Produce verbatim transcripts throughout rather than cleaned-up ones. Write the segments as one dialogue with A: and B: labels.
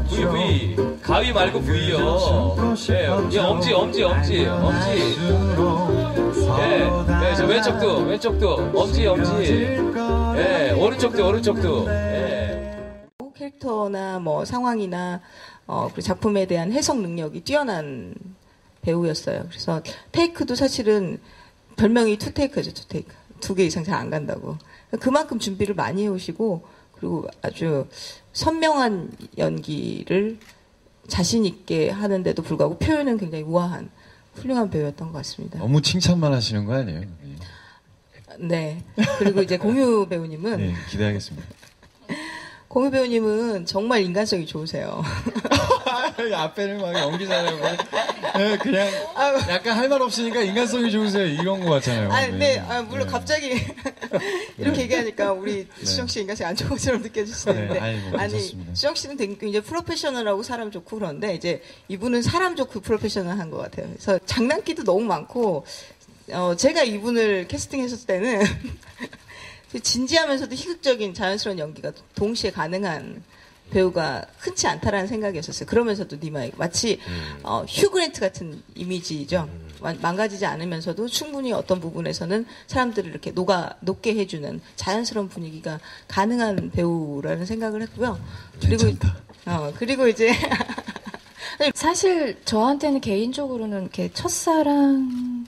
A: V, V. 가위 말고 V요. 예, 예, 엄지, 엄지, 엄지, 엄지. 예, 예, 저 왼쪽도, 왼쪽도. 엄지, 엄지. 예, 오른쪽도, 오른쪽도. 예.
B: 캐릭터나 뭐 상황이나 어, 그리고 작품에 대한 해석 능력이 뛰어난 배우였어요. 그래서 테이크도 사실은 별명이 투 테이크죠, 투 테이크. 두 개 이상 잘 안 간다고. 그만큼 준비를 많이 해오시고, 그리고 아주 선명한 연기를 자신 있게 하는데도 불구하고 표현은 굉장히 우아한 훌륭한 배우였던 것 같습니다.
C: 너무 칭찬만 하시는 거 아니에요?
B: 네. 그리고 이제 공유 배우님은
C: 네, 기대하겠습니다.
B: 공유 배우님은 정말 인간성이 좋으세요.
C: 앞에는 막 연기 잘하고 네, 그냥 약간 할 말 없으니까 인간성이 좋으세요 이런 거 같잖아요.
B: 아, 네, 아, 물론 네. 갑자기 이렇게 네. 얘기하니까 우리 네. 수정 씨 인간성이 안 좋은 것처럼 느껴질 수 있는데 네, 아이고, 아니 수정 씨는 되게 이제 프로페셔널하고 사람 좋고 그런데 이제 이분은 사람 좋고 프로페셔널한 것 같아요. 그래서 장난기도 너무 많고 어, 제가 이분을 캐스팅했을 때는 진지하면서도 희극적인 자연스러운 연기가 동시에 가능한 배우가 흔치 않다라는 생각이었었어요. 그러면서도 니마이 마치 음. 어, 휴 그랜트 같은 이미지죠. 음. 망가지지 않으면서도 충분히 어떤 부분에서는 사람들을 이렇게 녹아 녹게 해주는 자연스러운 분위기가 가능한 배우라는 생각을 했고요. 그리고 어, 그리고 이제
D: 사실 저한테는 개인적으로는 이렇게 첫사랑이라고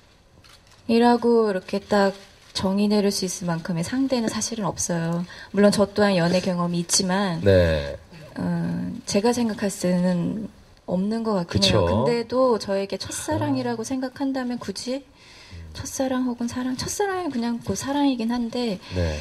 D: 이렇게 딱 정의 내릴 수 있을 만큼의 상대는 사실은 없어요. 물론 저 또한 연애 경험이 있지만 네. 어, 제가 생각했을 때는 없는 것 같긴 그쵸? 해요. 근데도 저에게 첫사랑이라고 어. 생각한다면 굳이 첫사랑 혹은 사랑 첫사랑은 그냥 그 사랑이긴 한데 네.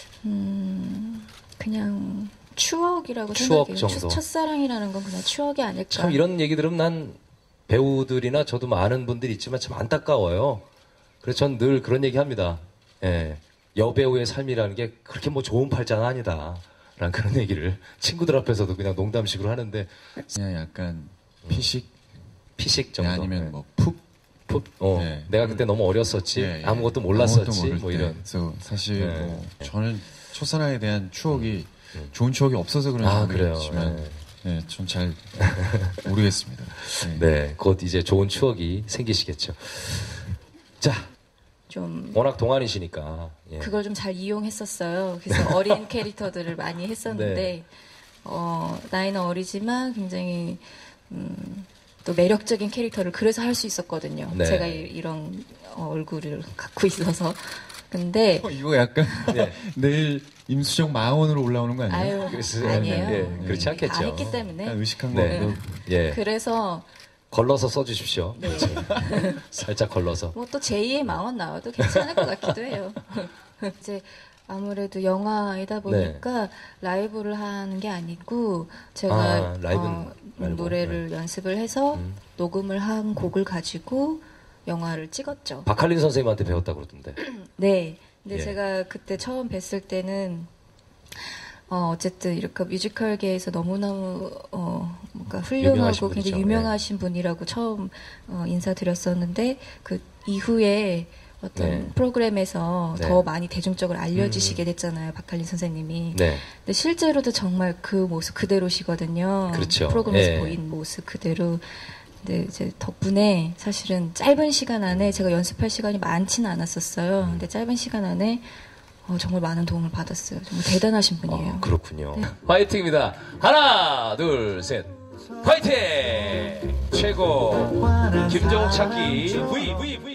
D: 음, 그냥 추억이라고
A: 추억
D: 생각해요.
A: 정도.
D: 첫사랑이라는 건 그냥 추억이 아닐까.
A: 참 이런 얘기 들으면 난 배우들이나 저도 많은 분들이 있지만 참 안타까워요. 그래서 전 늘 그런 얘기 합니다. 예, 여배우의 삶이라는 게 그렇게 뭐 좋은 팔자는 아니다. 라는 그런 얘기를 친구들 앞에서도 그냥 농담식으로 하는데.
C: 그냥 약간 피식?
A: 피식 정도.
C: 네, 아니면
A: 네.
C: 뭐 푹?
A: 푹? 어, 네. 내가 그때 너무 어렸었지. 네, 네. 아무것도 몰랐었지.
C: 아무것도
A: 뭐 이런.
C: 그래서 사실 네. 뭐 저는 첫사랑에 대한 추억이 음. 좋은 추억이 없어서 그런지
A: 아,
C: 모르겠지만 네. 네, 전 잘 모르겠습니다.
A: 네. 네, 곧 이제 좋은 추억이 생기시겠죠. 자. 좀 워낙 동안이시니까 예.
D: 그걸 좀 잘 이용했었어요. 그래서 어린 캐릭터들을 많이 했었는데 네. 어, 나이는 어리지만 굉장히 음, 또 매력적인 캐릭터를 그래서 할 수 있었거든요. 네. 제가 이, 이런 어, 얼굴을 갖고 있어서 근데
C: 어, 이거 약간 네. 내일 임수정 망원으로 올라오는 거 아니에요?
D: 아유, 그래서, 아니에요. 네.
A: 네. 그렇지 않겠죠.
D: 안 했기 때문에
C: 의식한
A: 네.
C: 거.
A: 예.
D: 그래서
A: 걸러서 써주십시오. 네. 살짝 걸러서.
D: 뭐 또 제이의 망원 나와도 괜찮을 것 같기도 해요. 이제 아무래도 영화이다 보니까 네. 라이브를 하는 게 아니고 제가
A: 아, 라이브,
D: 어,
A: 라이브.
D: 노래를 네. 연습을 해서 음. 녹음을 한 곡을 가지고 영화를 찍었죠.
A: 박할린 선생님한테 배웠다고 그러던데.
D: 네. 근데 예. 제가 그때 처음 뵀을 때는 어, 어쨌든 이렇게 뮤지컬계에서 너무너무 어, 뭔가 훌륭하고 굉장히 유명하신 네. 분이라고 처음 어, 인사드렸었는데 그 이후에 어떤 네. 프로그램에서 네. 더 많이 대중적으로 알려지시게 됐잖아요. 음. 박할린 선생님이. 네. 근데 실제로도 정말 그 모습 그대로시거든요.
A: 그렇죠.
D: 프로그램에서
A: 네.
D: 보인 모습 그대로. 근데 이제 덕분에 사실은 짧은 시간 안에 제가 연습할 시간이 많지는 않았었어요. 근데 짧은 시간 안에 어, 정말 많은 도움을 받았어요. 정말 대단하신 분이에요.
A: 어, 그렇군요. 네. 화이팅입니다. 하나, 둘, 셋. 화이팅! 최고. 김정욱 찾기. V, V, V.